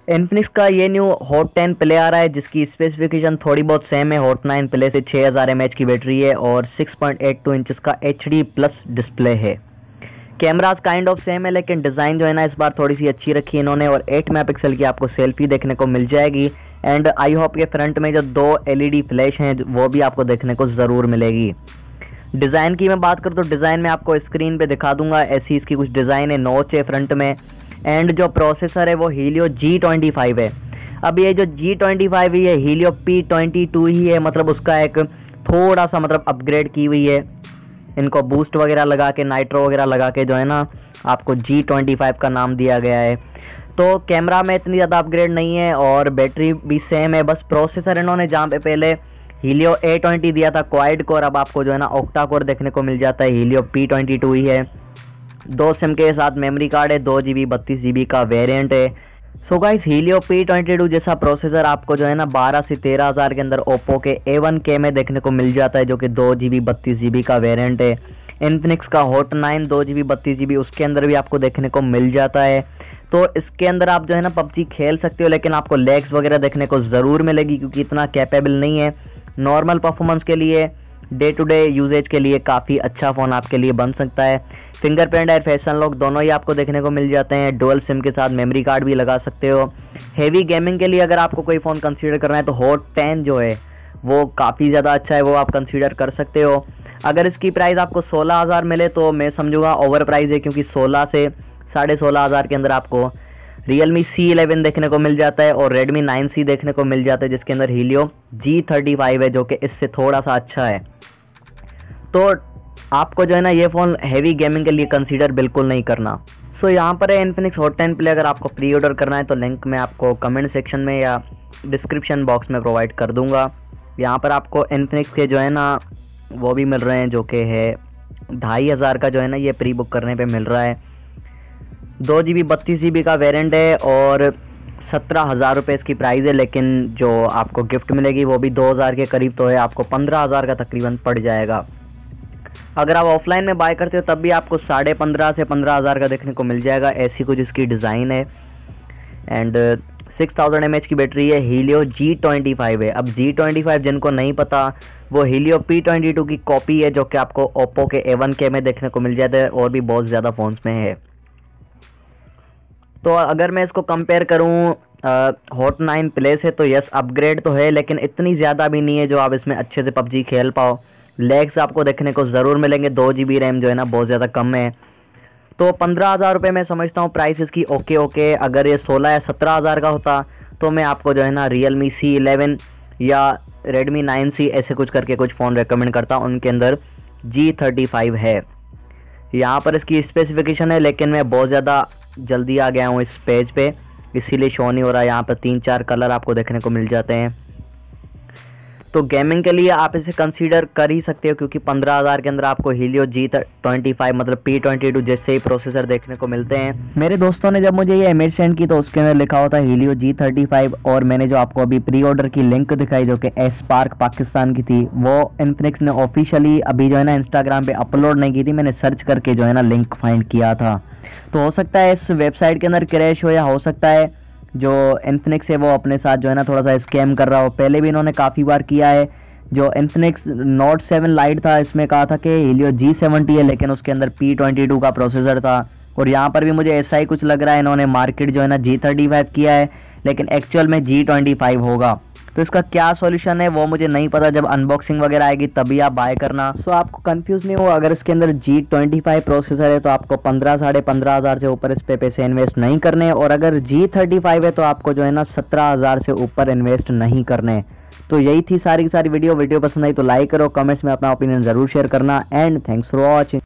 Infinix का ये new hot 10 play आ रहा है जिसकी स्पेसिफिकेशन थोड़ी बहुत सेम है। हॉट 9 प्ले से 6000 mAh की बैटरी है और 6.82 इंचेस का HD प्लस डिस्प्ले है। कैमरास काइंड ऑफ सेम है लेकिन डिज़ाइन जो है ना इस बार थोड़ी सी अच्छी रखी है इन्होंने और 8 मेगापिक्सल की आपको सेल्फी देखने को मिल जाएगी। एंड आई होप के फ्रंट में जो 2 LED फ्लैश हैं वो भी आपको देखने को ज़रूर मिलेगी। डिज़ाइन की मैं बात करूँ तो डिज़ाइन में आपको स्क्रीन पे दिखा दूंगा, ऐसी इसकी कुछ डिज़ाइन है, नॉच है फ्रंट में। एंड जो प्रोसेसर है वो हीलियो G25 है। अब ये जो G25 है ये हीलियो P22 ही है, मतलब उसका एक थोड़ा सा मतलब अपग्रेड की हुई है। इनको बूस्ट वगैरह लगा के, नाइट्रो वगैरह लगा के जो है ना आपको G25 का नाम दिया गया है। तो कैमरा में इतनी ज़्यादा अपग्रेड नहीं है और बैटरी भी सेम है, बस प्रोसेसर इन्होंने जहाँ पे पहले हीलियो A20 दिया था क्वाड कोर, अब आपको जो है ना ऑक्टा कोर देखने को मिल जाता है। हीलियो P22 ही है। 2 सिम के साथ मेमोरी कार्ड है, 2 GB 32 GB का वेरिएंट है। सो गाइस हीलियो P22 जैसा प्रोसेसर आपको जो है ना 12 से 13 हज़ार के अंदर ओप्पो के A1K में देखने को मिल जाता है, जो कि 2 GB 32 GB का वेरिएंट है। इन्फिनिक्स का हॉट 9 2 GB 32 GB उसके अंदर भी आपको देखने को मिल जाता है। तो इसके अंदर आप जो है ना पबजी खेल सकते हो, लेकिन आपको लैग्स वगैरह देखने को ज़रूर मिलेगी क्योंकि इतना कैपेबल नहीं है। नॉर्मल परफॉर्मेंस के लिए, डे टू डे यूजेज के लिए काफ़ी अच्छा फ़ोन आपके लिए बन सकता है। फिंगरप्रिंट और फेस अनलॉक दोनों ही आपको देखने को मिल जाते हैं। डुअल सिम के साथ मेमोरी कार्ड भी लगा सकते हो। हेवी गेमिंग के लिए अगर आपको कोई फ़ोन कंसीडर करना है तो हॉट 10 जो है वो काफ़ी ज़्यादा अच्छा है, वो आप कंसीडर कर सकते हो। अगर इसकी प्राइस आपको 16,000 मिले तो मैं समझूंगा ओवर प्राइस है, क्योंकि 16 से 16,500 के अंदर आपको Realme C11 देखने को मिल जाता है और Redmi 9C देखने को मिल जाता है जिसके अंदर हीलियो G35 है, जो कि इससे थोड़ा सा अच्छा है। तो आपको जो है ना ये फ़ोन हैवी गेमिंग के लिए कंसीडर बिल्कुल नहीं करना। सो यहाँ पर है इन्फिनिक्स हॉट 10 प्ले। अगर आपको प्री ऑर्डर करना है तो लिंक मैं आपको कमेंट सेक्शन में या डिस्क्रिप्शन बॉक्स में प्रोवाइड कर दूँगा। यहाँ पर आपको इन्फिनिक्स के जो है ना वो भी मिल रहे हैं, जो कि है 2500 का जो है ना ये प्री बुक करने पे मिल रहा है। 2 GB 32 GB का वेरिएंट है और 17,000 रुपये इसकी प्राइस है, लेकिन जो आपको गिफ्ट मिलेगी वो भी 2,000 के करीब तो है, आपको 15,000 का तकरीबन पड़ जाएगा। अगर आप ऑफलाइन में बाय करते हो तब भी आपको 15,500 से 15,000 का देखने को मिल जाएगा। ऐसी कुछ इसकी डिज़ाइन है। एंड 6000 mAh की बैटरी है। हीलियो G25 है। अब G25 जिनको नहीं पता वो हीलियो P22 की कॉपी है, जो कि आपको ओप्पो के A1K में देखने को मिल जाता है और भी बहुत ज़्यादा फ़ोन्स में है। तो अगर मैं इसको कंपेयर करूँ हॉट 9 प्ले से तो यस अपग्रेड तो है, लेकिन इतनी ज़्यादा भी नहीं है जो आप इसमें अच्छे से पबजी खेल पाओ। लैग्स आपको देखने को ज़रूर मिलेंगे। 2 GB रैम जो है ना बहुत ज़्यादा कम है। तो 15,000 रुपये मैं समझता हूँ प्राइस इसकी ओके। अगर ये 16 या 17,000 का होता तो मैं आपको जो है ना Realme C11 या Redmi 9C ऐसे कुछ करके कुछ फ़ोन रेकमेंड करता हूँ। उनके अंदर G35 है। यहाँ पर इसकी स्पेसिफिकेशन है, लेकिन मैं बहुत ज़्यादा जल्दी आ गया हूँ इस पेज पे, इसीलिए शो नहीं हो रहा। यहाँ पर 3-4 कलर आपको देखने को मिल जाते हैं। तो गेमिंग के लिए आप इसे कंसीडर कर ही सकते हो, क्योंकि 15,000 के अंदर आपको हीलियो G25 मतलब P22 जैसे ही प्रोसेसर देखने को मिलते हैं। मेरे दोस्तों ने जब मुझे ये इमेज सेंड की तो उसके अंदर लिखा होता है हीलियो G35, और मैंने जो आपको अभी प्री ऑर्डर की लिंक दिखाई जो कि स्पार्क पाकिस्तान की थी, वो इन्फिनिक्स ने ऑफिशियली अभी जो है ना इंस्टाग्राम पे अपलोड नहीं की थी। मैंने सर्च करके जो है ना लिंक फाइंड किया था। तो हो सकता है इस वेबसाइट के अंदर क्रैश हो, या हो सकता है जो इन्फिनिक्स है वो अपने साथ जो है ना थोड़ा सा स्कैम कर रहा हो। पहले भी इन्होंने काफ़ी बार किया है। जो इन्फिनिक्स नोट 7 लाइट था इसमें कहा था कि हीलियो G70 है, लेकिन उसके अंदर P22 का प्रोसेसर था। और यहाँ पर भी मुझे ऐसा ही कुछ लग रहा है, इन्होंने मार्केट जो है ना G35 किया है, लेकिन एक्चुअल में G25 होगा। तो इसका क्या सॉल्यूशन है वो मुझे नहीं पता। जब अनबॉक्सिंग वगैरह आएगी तभी आप बाय करना। सो आपको कंफ्यूज नहीं हो। अगर इसके अंदर G25 प्रोसेसर है तो आपको 15,500 से ऊपर इस पे पैसे इन्वेस्ट नहीं करने, और अगर G35 है तो आपको जो है ना 17,000 से ऊपर इन्वेस्ट नहीं करने। तो यही थी सारी की सारी वीडियो पसंद आई तो लाइक करो, कमेंट्स में अपना ओपिनियन ज़रूर शेयर करना। And thanks for watching.